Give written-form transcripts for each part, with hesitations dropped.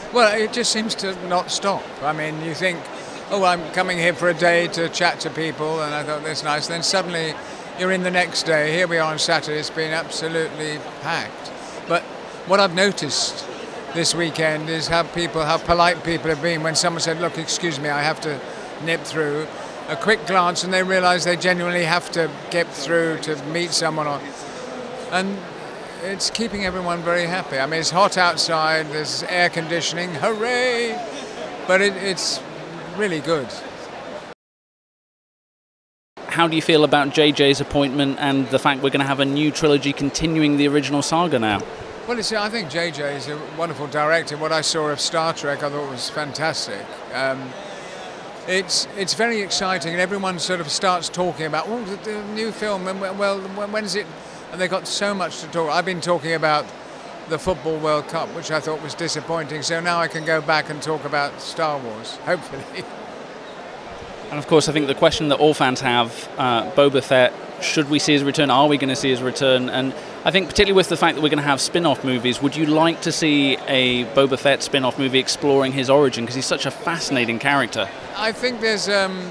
Well, it just seems to not stop. I mean, you think, oh, I'm coming here for a day to chat to people, and I thought that's nice. Then suddenly you're in the next day. Here we are on Saturday. It's been absolutely packed. But what I've noticed this weekend is how polite people have been when someone said, look, excuse me, I have to nip through. A quick glance and they realise they genuinely have to get through to meet someone. And it's keeping everyone very happy. I mean, it's hot outside, there's air conditioning, hooray! But it's really good. How do you feel about JJ's appointment and the fact we're going to have a new trilogy continuing the original saga now? Well, you see, I think JJ is a wonderful director. What I saw of Star Trek I thought was fantastic. It's very exciting, and everyone sort of starts talking about, oh, the new film, and well, when is it? And they got so much to talk. I've been talking about the Football World Cup, which I thought was disappointing, so now I can go back and talk about Star Wars, hopefully. And of course, I think the question that all fans have, Boba Fett, should we see his return? Are we going to see his return? And I think particularly with the fact that we're going to have spin-off movies, would you like to see a Boba Fett spin-off movie exploring his origin? Because he's such a fascinating character. I think there's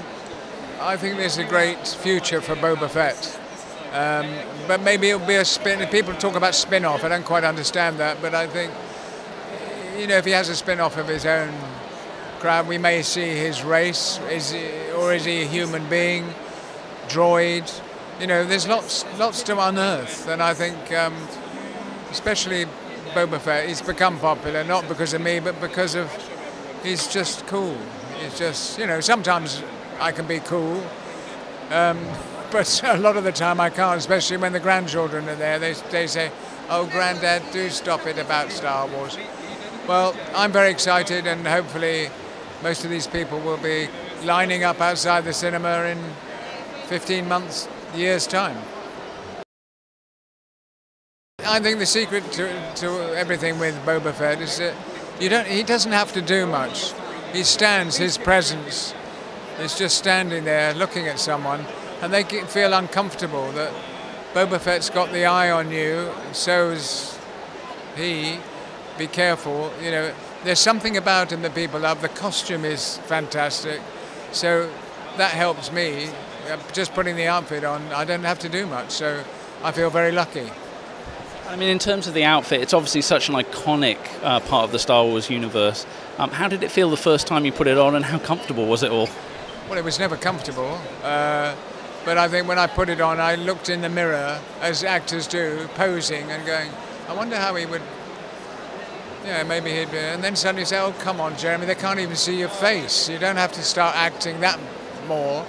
a great future for Boba Fett. But maybe it'll be a spin. People talk about spin-off. I don't quite understand that, but I think, you know, if he has a spin-off of his own crowd, we may see his race. Is he a human being, droid? You know, there's lots to unearth, and I think, especially Boba Fett, he's become popular not because of me, but because of he's just cool. He's just, you know, sometimes I can be cool. But a lot of the time I can't, especially when the grandchildren are there. They say, oh, Granddad, do stop it about Star Wars. Well, I'm very excited, and hopefully most of these people will be lining up outside the cinema in 15 months, years' time. I think the secret to everything with Boba Fett is that he doesn't have to do much. He stands, his presence is just standing there looking at someone, and they feel uncomfortable that Boba Fett's got the eye on you, so's he. Be careful, you know. There's something about him that people love. The costume is fantastic, so that helps me. Just putting the outfit on, I don't have to do much, so I feel very lucky. I mean, in terms of the outfit, it's obviously such an iconic part of the Star Wars universe. How did it feel the first time you put it on, and how comfortable was it all? Well, it was never comfortable, but I think when I put it on, I looked in the mirror, as actors do, posing and going, I wonder how he would, yeah, maybe he'd be, and then suddenly say, oh, come on, Jeremy, they can't even see your face. You don't have to start acting that more.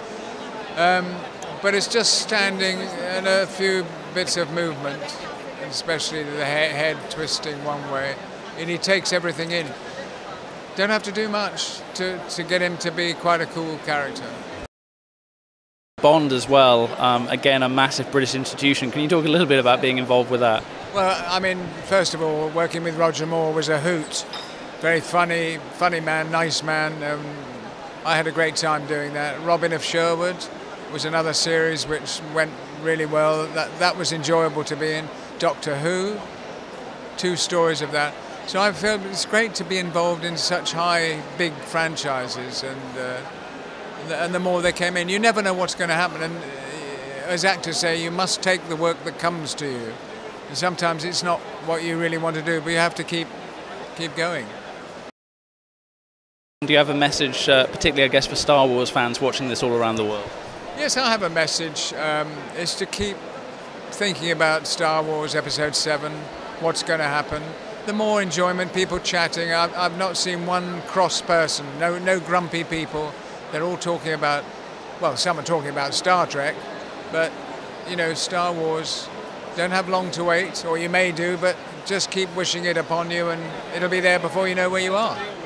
But it's just standing and a few bits of movement, especially the head twisting one way, and he takes everything in. Don't have to do much to get him to be quite a cool character. Bond as well, again, a massive British institution. Can you talk a little bit about being involved with that? Well, I mean, first of all, working with Roger Moore was a hoot. Very funny man, nice man. I had a great time doing that. Robin of Sherwood was another series which went really well. That was enjoyable to be in. Doctor Who, 2 stories of that. So I feel it's great to be involved in such big franchises, and the more they came in, you never know what's going to happen. And as actors say, you must take the work that comes to you. And sometimes it's not what you really want to do, but you have to keep going. Do you have a message, particularly, I guess, for Star Wars fans watching this all around the world? Yes, I have a message. It's to keep thinking about Star Wars Episode 7, what's going to happen. The more enjoyment, people chatting. I've not seen one cross person, no grumpy people. They're all talking about, well, some are talking about Star Trek, but, you know, Star Wars, don't have long to wait, or you may do, but just keep wishing it upon you and it'll be there before you know where you are.